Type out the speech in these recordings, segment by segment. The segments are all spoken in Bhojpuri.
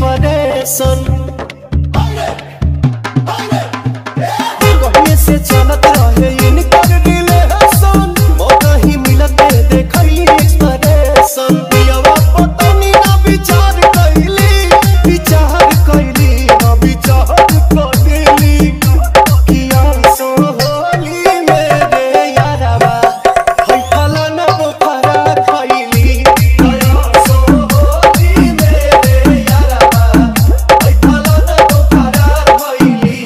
एक्सप्रेशन से चलत रहे इनकर रिलेशन मौका ही मिलते देखली एक्सप्रेशन पियावा पता नहीं ना विचार कैली ना विचार कैली किया सो होली मेरे यारवा है फला ना बुखारा खैली किया सो होली मेरे यारवा है फला ना बुखारा खैली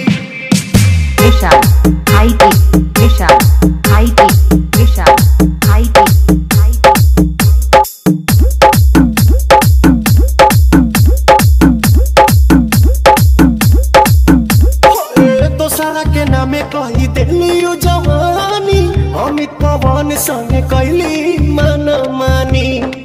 के नामे कही दिली जवानी अमित पवन संगे कैली मन मानी।